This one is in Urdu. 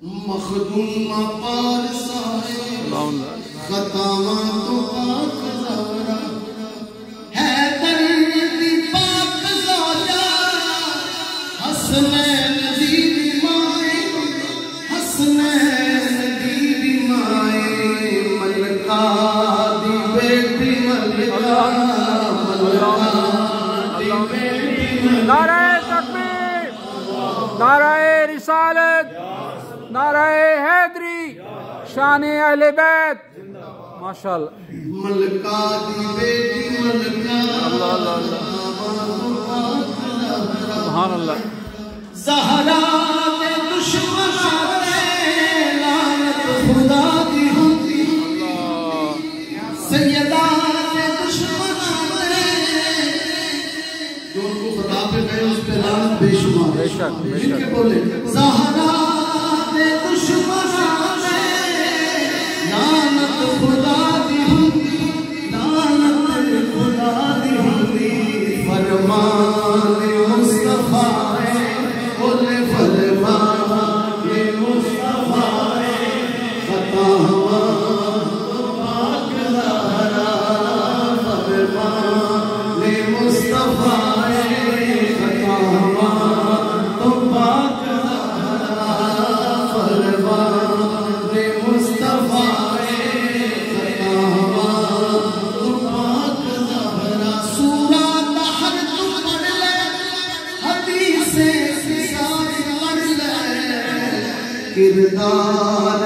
مخدوم پارسائے خطاواں تو پاک زہرا حیدر دی پاک زوجہ حسنین دی مائے حسنین دی مائے ملکہ دی بیٹی ملکہ دی بیٹی نعرہ تکبیر، نعرہ رسالت، نعرہ حیدری، شان اہل بیت، ماشاءاللہ ملکہ دی بیٹی ملکہ اللہ اللہ اللہ سبحان اللہ زہرا دے دشمناں تے لعنت خدا دی ہوندی سیدہ دے دشمناں تے جو ان کو خدا پہ گئے اس پہ لعنت بے شمار بے شک بے ان کے شک بولے زہرا دے دشمناں تے لعنت خدا دی ہوندی لعنت خدا دی ہوندی فرمان مصطفیٰ بولے فرمان مصطفیٰ خطاواں تو پاک زہرا فرمان مصطفیٰ خطاواں تو پاک زہرا فرمان مصطفیٰ خطاواں تو پاک زہرا سورہ دہر تو پڑھ لے حدیث ساری پڑھ لے کردار